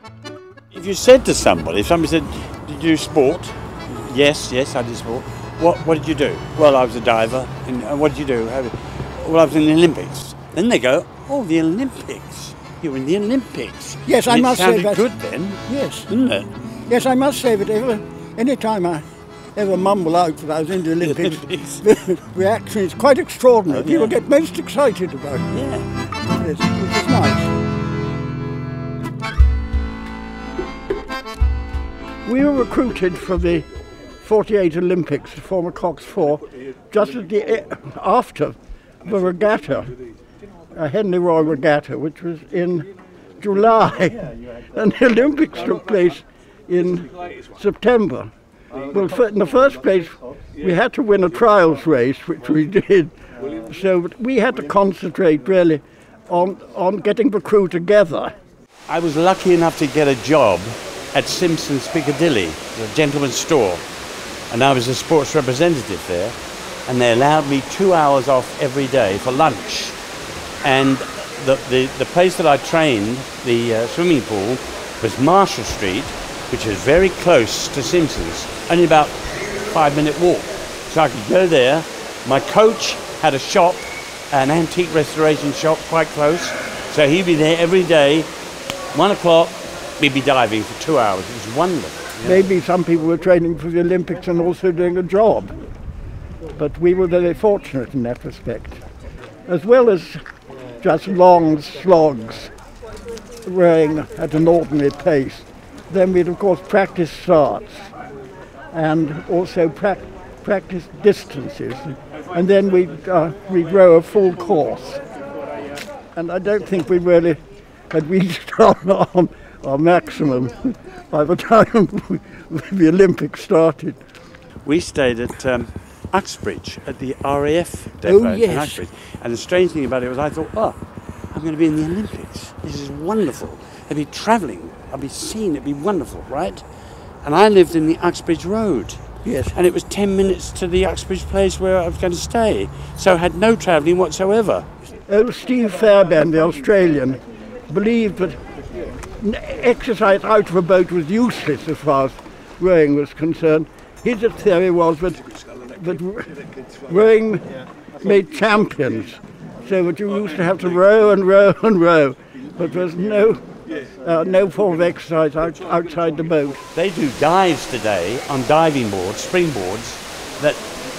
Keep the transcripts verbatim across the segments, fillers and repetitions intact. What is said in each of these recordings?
If you said to somebody, if somebody said, did you do sport? Yes, yes, I did sport. What, what did you do? Well, I was a diver. And uh, what did you do? How did, well, I was in the Olympics. Then they go, oh, the Olympics. You were in the Olympics. Yes, and I it must say sounded that. good then. Yes. Didn't it? Yes, I must say that ever, any time I ever mumble out that I was in the Olympics, the reaction is quite extraordinary. Oh, yeah. People get most excited about it. Yeah. Yes, which is nice. We were recruited for the forty-eight Olympics to form a Cox Four just at the, after the regatta, a Henley Royal Regatta, which was in July, and the Olympics took place in September. Well, in the first place, we had to win a trials race, which we did, so we had to concentrate really on, on getting the crew together. I was lucky enough to get a job at Simpson's Piccadilly, the gentleman's store, and I was a sports representative there, and they allowed me two hours off every day for lunch. And the, the, the place that I trained, the uh, swimming pool, was Marshall Street, which is very close to Simpson's, only about five minute walk. So I could go there. My coach had a shop, an antique restoration shop quite close, so he'd be there every day, one o'clock, we'd be diving for two hours. It was wonderful. Yeah. Maybe some people were training for the Olympics and also doing a job, but we were very fortunate in that respect. As well as just long slogs, rowing at an ordinary pace, then we'd of course practice starts and also pra practice distances, and then we'd, uh, we'd row a full course. And I don't think we really had reached our, our, our maximum by the time the Olympics started. We stayed at um, Uxbridge, at the R A F depot Oh, yes. in Uxbridge. And the strange thing about it was I thought, oh, I'm going to be in the Olympics. This is wonderful. I'd be travelling, I'd be seen, it'd be wonderful, right? And I lived in the Uxbridge Road. Yes. And it was ten minutes to the Uxbridge place where I was going to stay. So I had no travelling whatsoever. Old Steve Fairbairn, the Australian, believed that exercise out of a boat was useless as far as rowing was concerned. His theory was that, that rowing made champions, so that you used to have to row and row and row, but there was no, uh, no form of exercise out, outside the boat. They do dives today on diving boards, springboards, that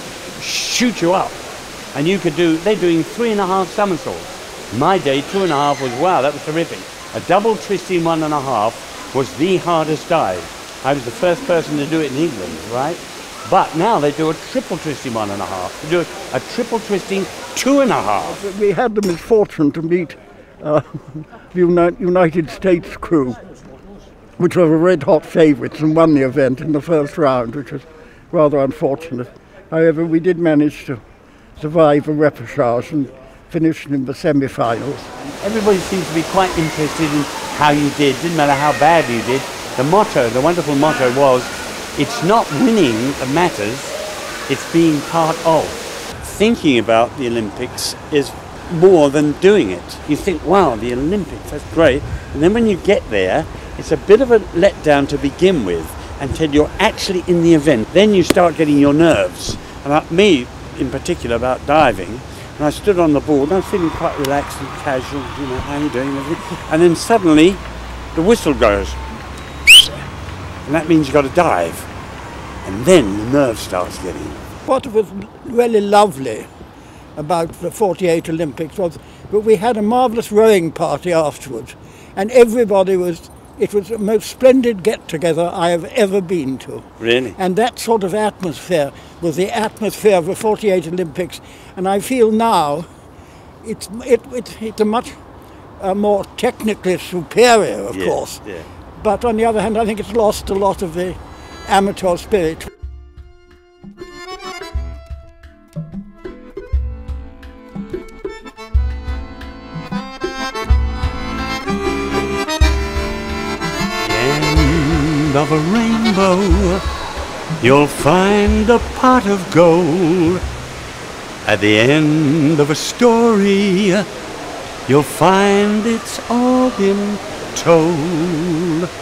shoot you up. And you could do, they're doing three and a half somersaults. My day, two and a half was, wow, that was terrific. A double twisting one and a half was the hardest dive. I was the first person to do it in England, right? But now they do a triple twisting one and a half. They do a, a triple twisting two and a half. We had the misfortune to meet uh, the Uni United States crew, which were red hot favourites and won the event in the first round, which was rather unfortunate. However, we did manage to survive a repechage and finish in the semi-finals. Everybody seems to be quite interested in how you did. Didn't matter how bad you did. The motto, the wonderful motto was, it's not winning that matters, it's being part of. Thinking about the Olympics is more than doing it. You think, wow, the Olympics, that's great. And then when you get there, it's a bit of a letdown to begin with until you're actually in the event. Then you start getting your nerves. And like me, in particular, about diving, and I stood on the board and I was feeling quite relaxed and casual, you know, how are you doing? And then suddenly the whistle goes, and that means you've got to dive. And then the nerve starts getting. What was really lovely about the forty-eight Olympics was that we had a marvellous rowing party afterwards, and everybody was, it was the most splendid get-together I have ever been to. Really? And that sort of atmosphere was the atmosphere of the forty-eight Olympics, and I feel now it's, it, it, it's a much uh, more technically superior, of yeah, course. Yeah. But on the other hand, I think it's lost a lot of the amateur spirit. End of a rainbow, you'll find a pot of gold. At the end of a story, you'll find it's all been told.